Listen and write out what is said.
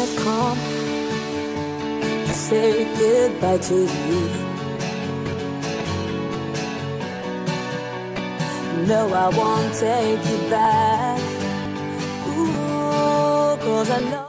has come to say goodbye to you. No, I won't take you back. Ooh, 'cause I know